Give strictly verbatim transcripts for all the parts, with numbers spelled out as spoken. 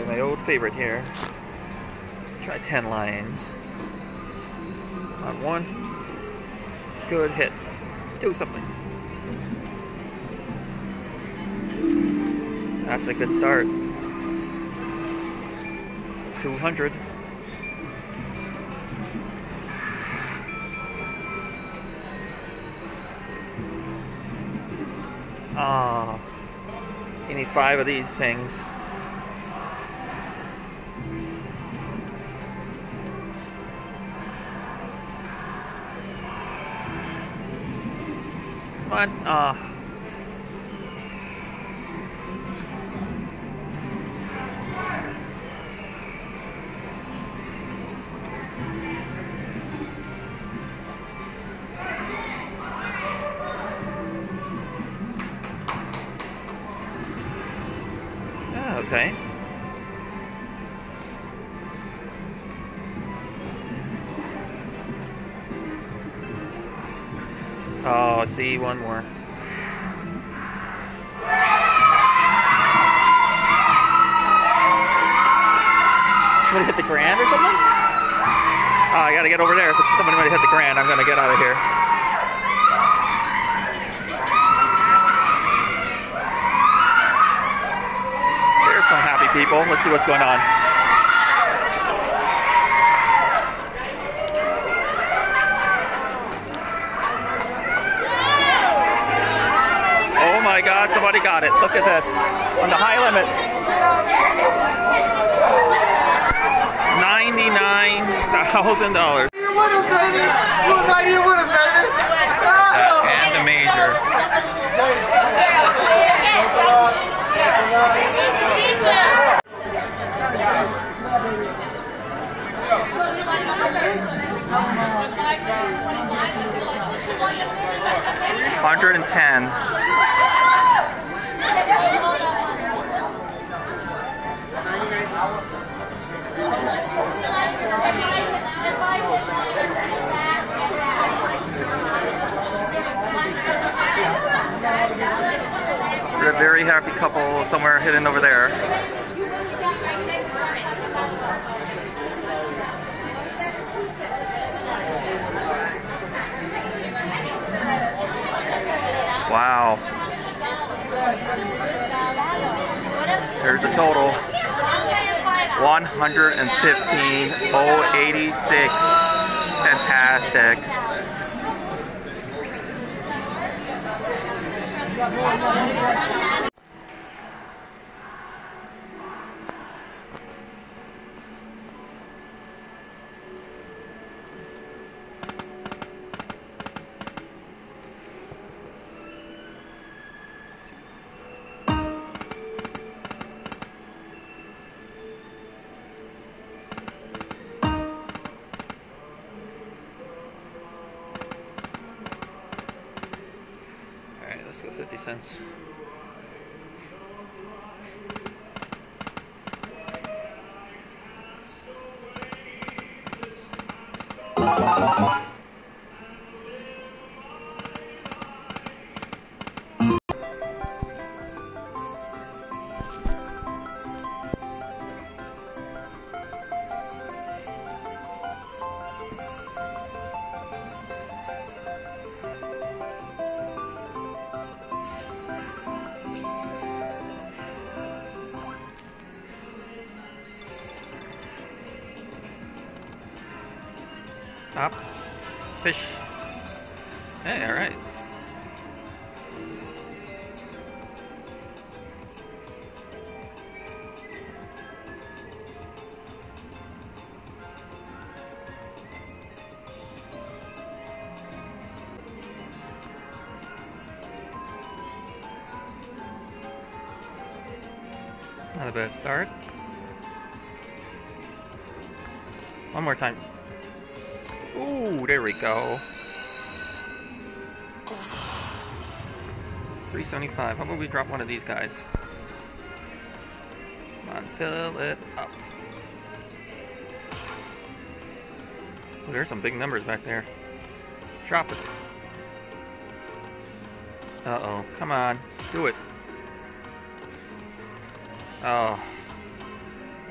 my old favorite here. Try ten lines on one good hit. Do something. That's a good start. two hundred. Ah, oh, you need five of these things. What? Ah. Oh. Okay. Oh, see, one more. Somebody hit the grand or something? Oh, I gotta get over there. If somebody might hit the grand, I'm gonna get out of here. There's some happy people. Let's see what's going on. Oh my God, somebody got it. Look at this. On the high limit. ninety-nine thousand dollars. And the major. one hundred ten. We're a very happy couple somewhere hidden over there. Wow. There's the total. one hundred fifteen thousand eighty-six. Fantastic. Let's go fifty cents. Up. Fish. Hey, alright. Not a bad start. One more time. Ooh, there we go. three seventy-five. How about we drop one of these guys? Come on, fill it up. Ooh, there's some big numbers back there. Drop it. Uh-oh. Come on. Do it. Oh.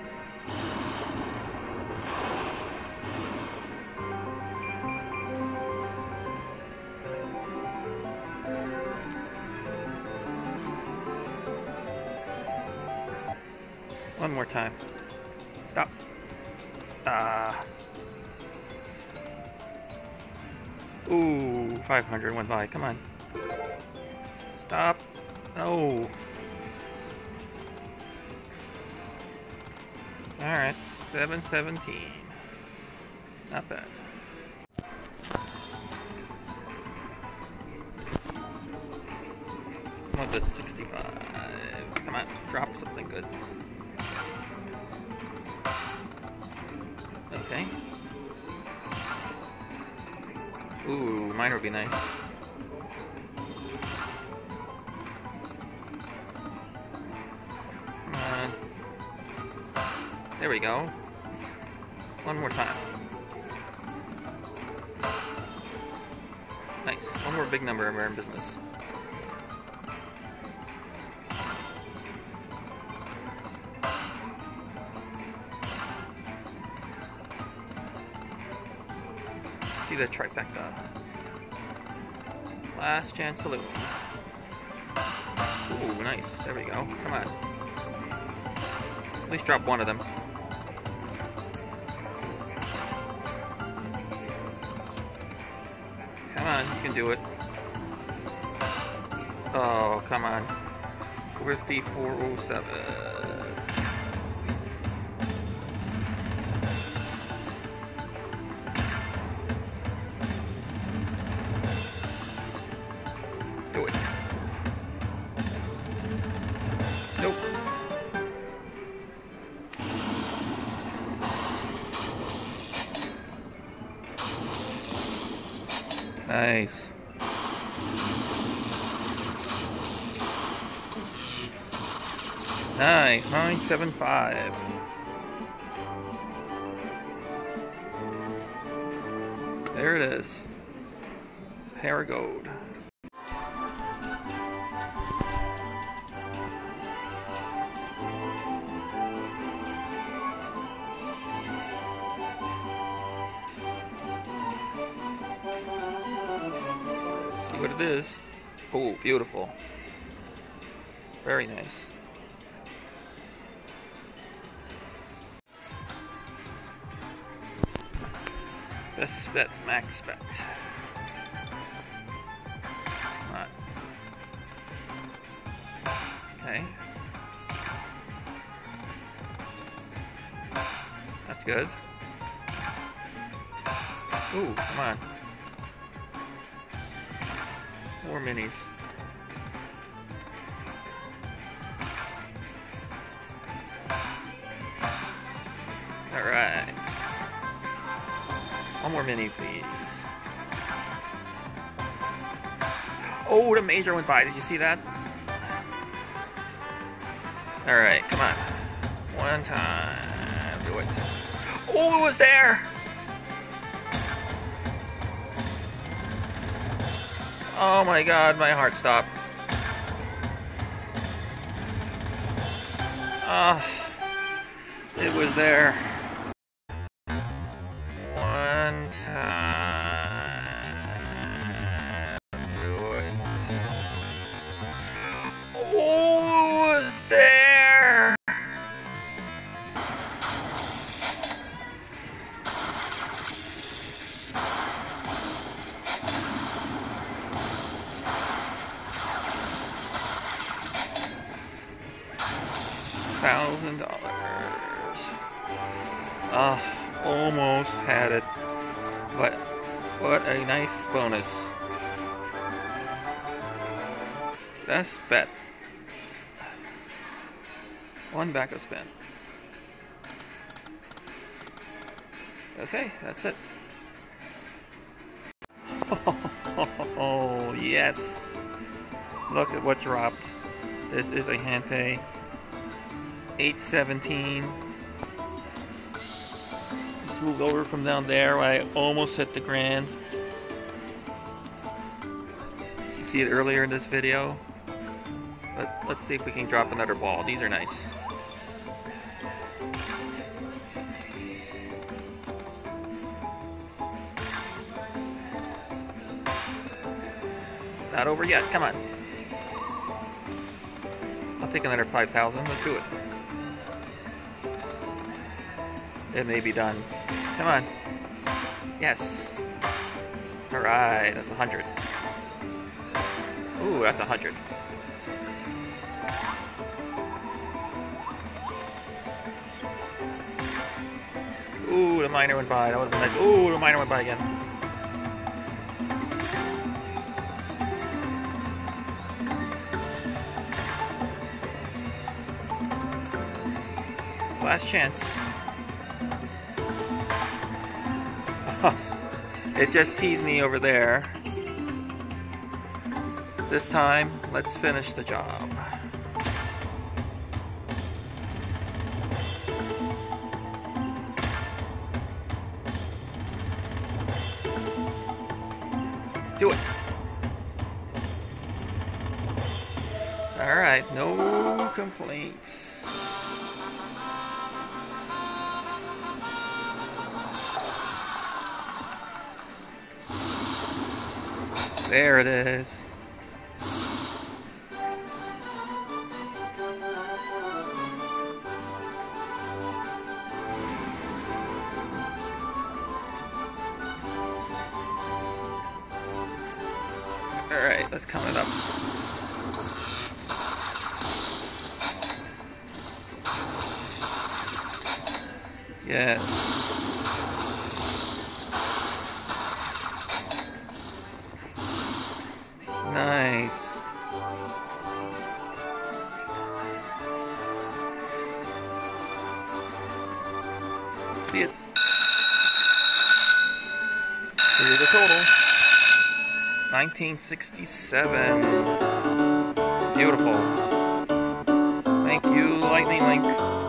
One more time. Stop. Ah. Ooh, five hundred went by. Come on. Stop. No. Alright. seven seventeen. Not bad. What's at sixty-five? Come on. Drop something good. Okay. Ooh, mine would be nice. Come on. There we go. One more time. Nice. One more big number and we're in business. See the trifecta. Last chance saloon. Ooh, nice. There we go. Come on. At least drop one of them. Come on, you can do it. Oh, come on. fifty-four oh seven. Do it. Nope. Nice. Nice. nine seven five. There it is. It's Harrigold. See what it is. Oh, beautiful. Very nice. Best bet, max bet. Right. Okay. That's good. Ooh, come on. More minis. Alright. One more mini, please. Oh, the major went by. Did you see that? Alright, come on. One time. Do it. Oh, it was there! Oh my god, my heart stopped. Ah, oh, it was there. One time. Do it. Oh, it was there. Thousand dollars. Ah, almost had it. But what a nice bonus. Best bet. One backup spin. Okay, that's it. Oh, yes. Look at what dropped. This is a hand pay. eight seventeen. Let's move over from down there where I almost hit the grand. You see it earlier in this video. But let's see if we can drop another ball. These are nice. It's not over yet. Come on. I'll take another five thousand. Let's do it. It may be done. Come on. Yes. Alright, that's a hundred. Ooh, that's a hundred. Ooh, the miner went by. That was nice. Ooh, the miner went by again. Last chance. It just teased me over there. This time, let's finish the job. Do it. Alright, no complaints. There it is. Alright, let's count it up. Yes. Nice. See it. Here's the total. nineteen sixty-seven. Beautiful. Thank you, Lightning Link.